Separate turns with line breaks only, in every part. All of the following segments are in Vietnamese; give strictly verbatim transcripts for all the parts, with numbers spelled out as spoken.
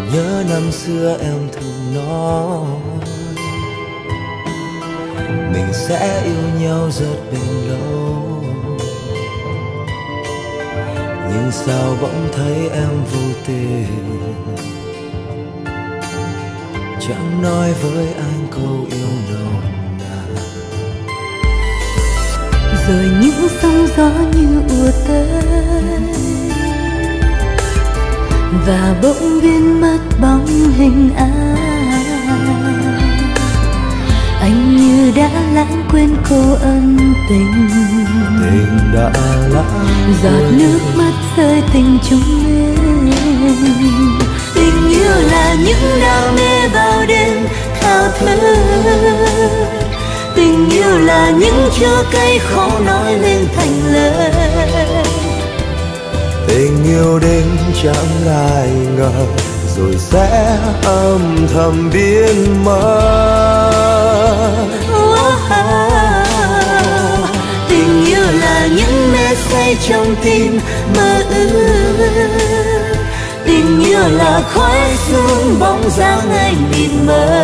nhớ năm xưa em thường nói mình sẽ yêu nhau rất bền lâu, nhưng sao bỗng thấy em vô tình, chẳng nói với anh câu yêu nồng nàn.
Rồi những sóng gió như ùa tới và bỗng biến mất bóng hình ai. Anh như đã lãng quên cô ân tình,
Tình đã lãng
giọt nước mắt rơi tình chúng mình. Tình yêu là những đam mê vào đêm thao thức, tình yêu là những chua cay khó nói lên thành lời.
Tình yêu đến chẳng ai ngờ rồi sẽ âm thầm biến mất.
Wow. Tình yêu là những mê say trong tim mơ ước, tình yêu là khói sương bóng dáng anh mịt mờ.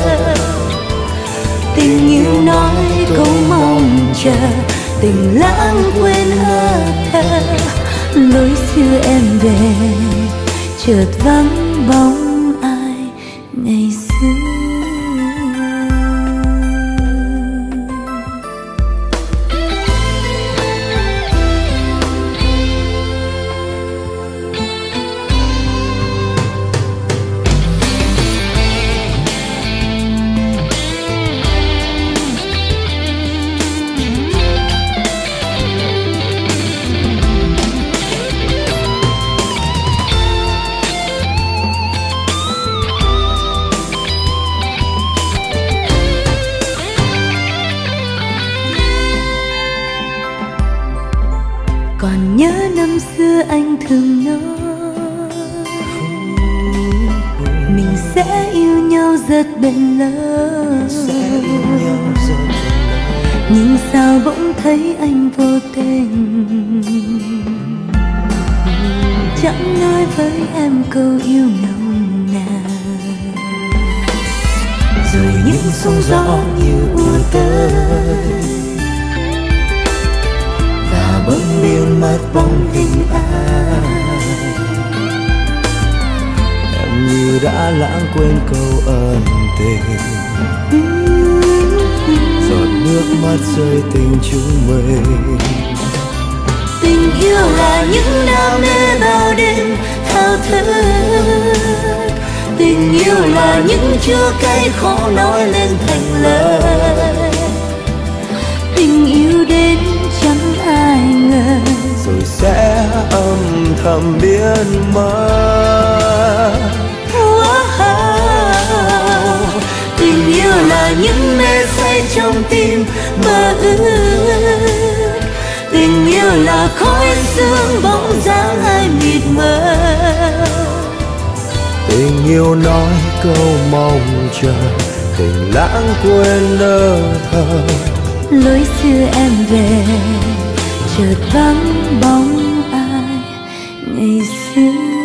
Tình yêu nói câu mong chờ, tình lãng quên hơi thở. Lối xưa em về chợt vắng bóng ai ngày xưa. Còn nhớ năm xưa anh thường nói mình sẽ yêu nhau rất bền lâu, nhưng sao bỗng thấy anh vô tình, chẳng nói với em câu yêu nồng nàn.
Rồi những sóng gió như ùa tới và bỗng biến mất bóng hình ai. Em như đã lãng quên câu ân tình, giọt nước mắt rơi tình chúng mình.
Tình yêu là những đam mê bao đêm thao thức, tình yêu là những chua cay khó nói lên thành lời. Tình yêu đến chẳng ai ngờ
rồi sẽ âm thầm biến mất.
Wow. Tình yêu là những mê say trong tim mơ ước, tình yêu là khói sương bóng dáng ai mịt mờ.
Tình yêu nói câu mong chờ, tình lãng quên lơ thơ.
Lối xưa em về chợt vắng bóng ai ngày xưa.